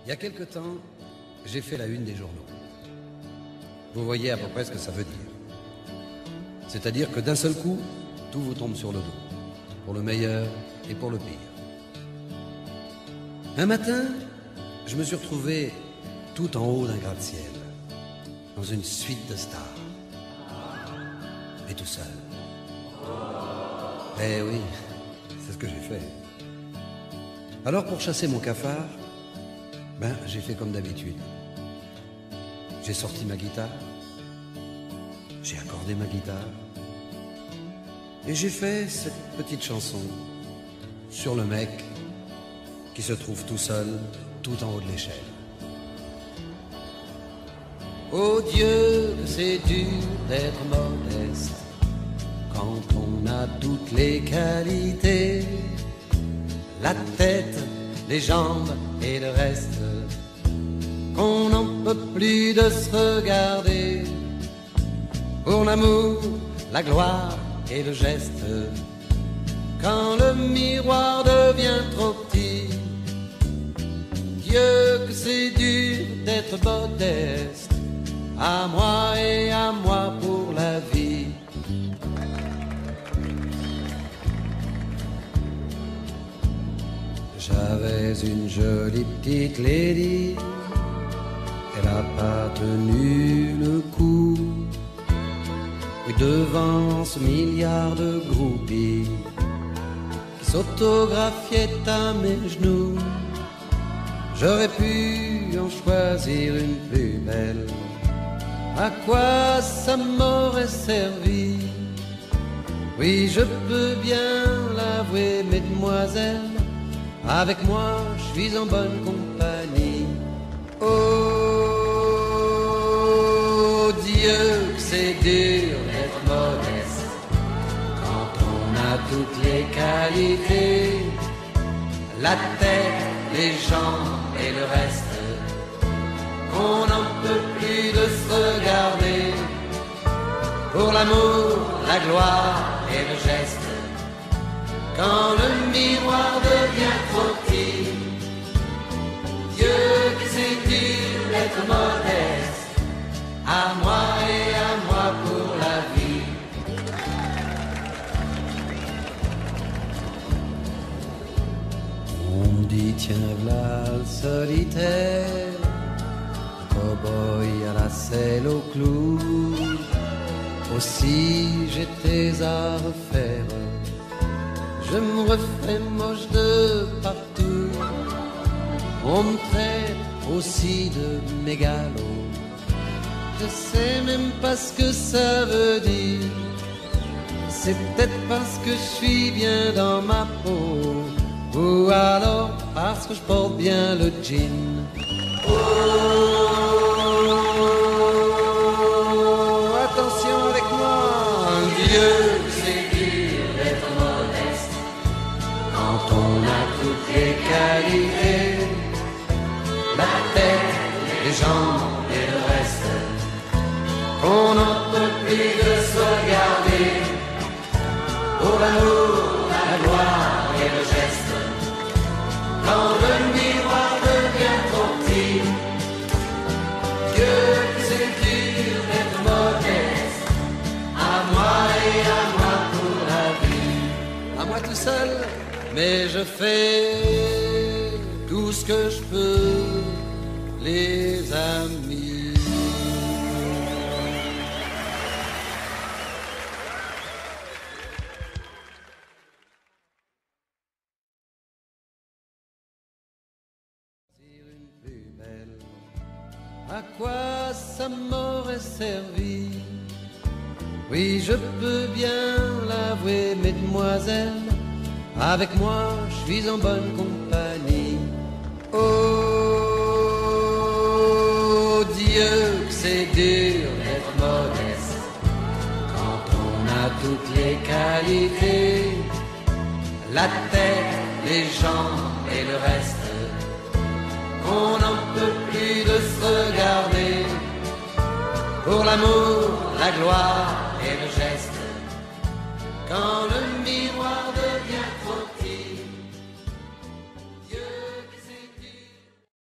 Il y a quelque temps, j'ai fait la une des journaux. Vous voyez à peu près ce que ça veut dire. C'est-à-dire que d'un seul coup, tout vous tombe sur le dos, pour le meilleur et pour le pire. Un matin, je me suis retrouvé tout en haut d'un gratte-ciel, dans une suite de stars, mais tout seul. Eh oui, c'est ce que j'ai fait. Alors pour chasser mon cafard, j'ai fait comme d'habitude. J'ai sorti ma guitare, j'ai accordé ma guitare, et j'ai fait cette petite chanson sur le mec qui se trouve tout seul, tout en haut de l'échelle. Oh Dieu, que c'est dur d'être modeste quand on a toutes les qualités, la tête, les jambes et le reste, qu'on n'en peut plus de se regarder. Pour l'amour, la gloire et le geste, quand le miroir devient trop petit. Dieu, que c'est dur d'être modeste, à moi et à moi pour la vie. J'avais une jolie petite lady, elle a pas tenu le coup. Oui, devant ce milliard de groupies qui s'autographiaient à mes genoux, j'aurais pu en choisir une plus belle. À quoi ça m'aurait servi? Oui, je peux bien l'avouer, mesdemoiselles, avec moi, je suis en bonne compagnie. Oh Dieu, que c'est dur d'être modeste quand on a toutes les qualités, la tête, les jambes et le reste, qu'on n'en peut plus de se regarder. Pour l'amour, la gloire et le geste, quand le miroir devient trop petit. Dieu, que c'est dur d'être modeste, à moi et à moi pour la vie. On me dit tiens v'là le solitaire, le cow-boy à la selle au clou. Aussi j'étais à refaire, je me refais moche de partout. On me traite aussi de mégalo, je sais même pas ce que ça veut dire. C'est peut-être parce que je suis bien dans ma peau, ou alors parce que je porte bien le jean. Oh, attention avec moi, Dieu, c'est dur d'être modeste quand on a toutes les qualités, la tête, les jambes et le reste, on n'en peut plus de se regarder. Pour l'amour, la gloire et le geste, quand le miroir devient trop petit. Dieu, que c'est dur d'être modeste, à moi et à moi pour la vie. À moi tout seul, mais je fais tout ce que je peux, les amis. Une plus belle, à quoi ça m'aurait servi? Oui, je peux bien l'avouer, mesdemoiselles, avec moi, je suis en bonne compagnie. Oh Dieu, que c'est dur d'être modeste quand on a toutes les qualités, la tête, les jambes et le reste, qu'on n'en peut plus de se regarder. Pour l'amour, la gloire et le geste, quand le miroir devient